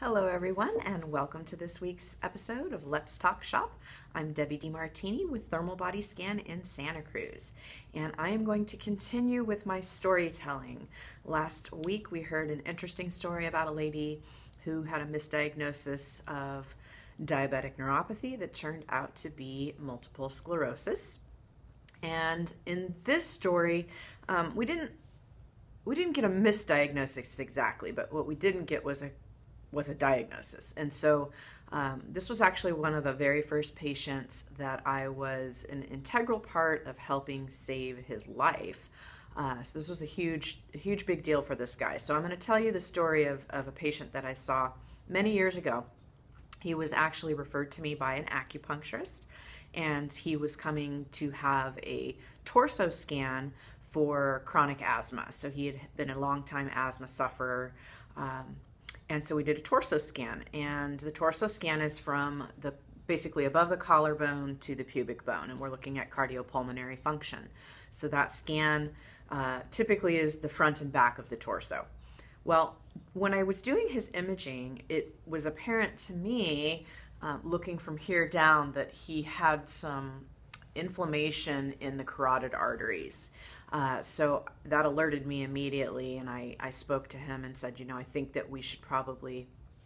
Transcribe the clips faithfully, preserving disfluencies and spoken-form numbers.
Hello, everyone, and welcome to this week's episode of Let's Talk Shop. I'm Debbie DeMartini with Thermal Body Scan in Santa Cruz, and I am going to continue with my storytelling. Last week, we heard an interesting story about a lady who had a misdiagnosis of diabetic neuropathy that turned out to be multiple sclerosis. And in this story, um, we didn't we didn't get a misdiagnosis exactly, but what we didn't get was a was a diagnosis. And so um, this was actually one of the very first patients that I was an integral part of helping save his life. Uh, so this was a huge, huge big deal for this guy. So I'm going to tell you the story of, of a patient that I saw many years ago. He was actually referred to me by an acupuncturist, and he was coming to have a torso scan for chronic asthma. So he had been a long-time asthma sufferer. Um, And so we did a torso scan, and the torso scan is from the basically above the collarbone to the pubic bone, and we're looking at cardiopulmonary function. So that scan uh, typically is the front and back of the torso. Well, when I was doing his imaging, it was apparent to me, uh, looking from here down, that he had some inflammation in the carotid arteries. Uh, so that alerted me immediately, and I, I spoke to him and said, you know, I think that we should probably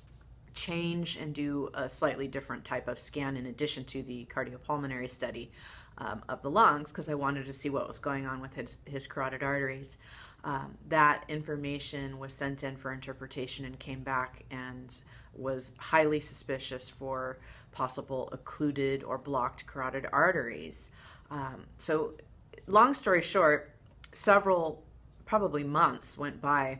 change and do a slightly different type of scan in addition to the cardiopulmonary study um, of the lungs, because I wanted to see what was going on with his, his carotid arteries. Um, that information was sent in for interpretation and came back and was highly suspicious for possible occluded or blocked carotid arteries. Um, so long story short, several, probably months went by,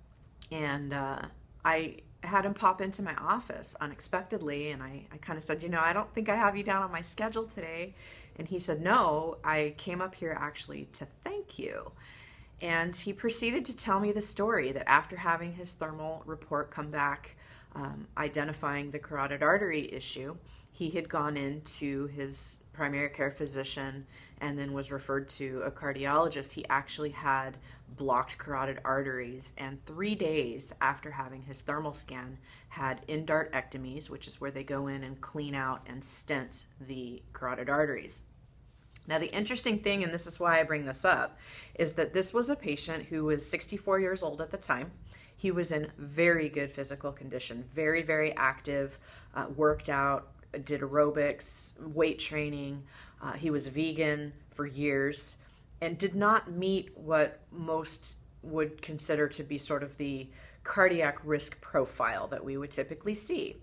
and uh, I had him pop into my office unexpectedly, and I, I kind of said, you know, I don't think I have you down on my schedule today. And he said, no, I came up here actually to thank you. And he proceeded to tell me the story that after having his thermal report come back, um, identifying the carotid artery issue, he had gone into his primary care physician and then was referred to a cardiologist. He actually had blocked carotid arteries, and three days after having his thermal scan had endarterectomies, which is where they go in and clean out and stent the carotid arteries. Now, the interesting thing, and this is why I bring this up, is that this was a patient who was sixty-four years old at the time. He was in very good physical condition, very, very active, uh, worked out, did aerobics, weight training. Uh, he was vegan for years and did not meet what most would consider to be sort of the cardiac risk profile that we would typically see.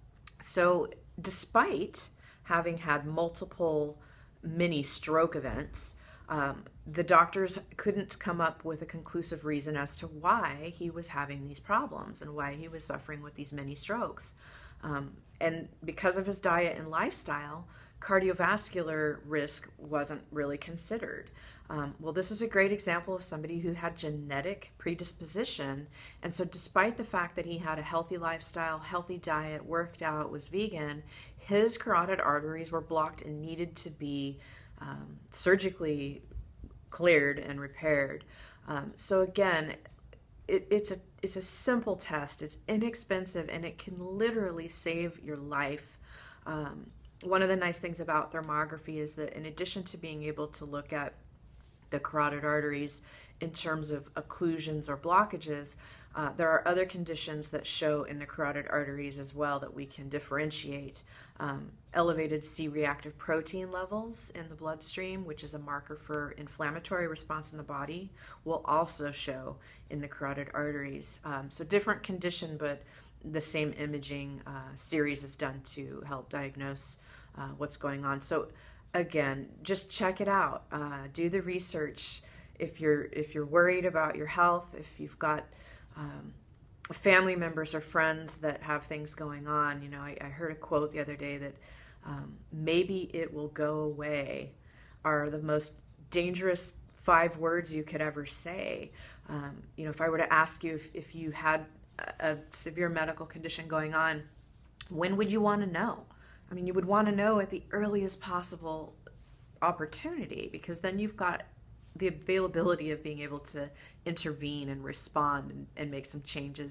So despite having had multiple mini stroke events, um, the doctors couldn't come up with a conclusive reason as to why he was having these problems and why he was suffering with these mini strokes. Um, and because of his diet and lifestyle, cardiovascular risk wasn't really considered. Um, well, this is a great example of somebody who had genetic predisposition. And so despite the fact that he had a healthy lifestyle, healthy diet, worked out, was vegan, his carotid arteries were blocked and needed to be um, surgically cleared and repaired. Um, so again, it, it's a it's a simple test. It's inexpensive, and it can literally save your life. Um, one of the nice things about thermography is that in addition to being able to look at the carotid arteries in terms of occlusions or blockages, uh, there are other conditions that show in the carotid arteries as well that we can differentiate. Um, elevated C-reactive protein levels in the bloodstream, which is a marker for inflammatory response in the body, will also show in the carotid arteries. Um, so different condition, but the same imaging uh, series is done to help diagnose uh, what's going on. So again, just check it out. Uh, do the research. If you're if you're worried about your health, if you've got um, family members or friends that have things going on, you know, I, I heard a quote the other day that um, maybe it will go away are the most dangerous five words you could ever say. Um, you know, if I were to ask you if, if you had a, a severe medical condition going on, when would you want to know? I mean, you would want to know at the earliest possible opportunity, because then you've got the availability of being able to intervene and respond and, and make some changes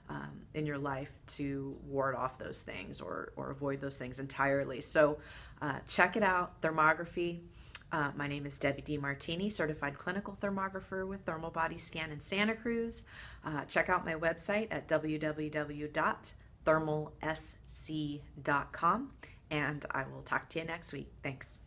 um, in your life to ward off those things or, or avoid those things entirely. So uh, check it out, thermography. Uh, my name is Debbie DeMartini, certified clinical thermographer with Thermal Body Scan in Santa Cruz. Uh, check out my website at w w w dot thermal s c dot com, and I will talk to you next week. Thanks.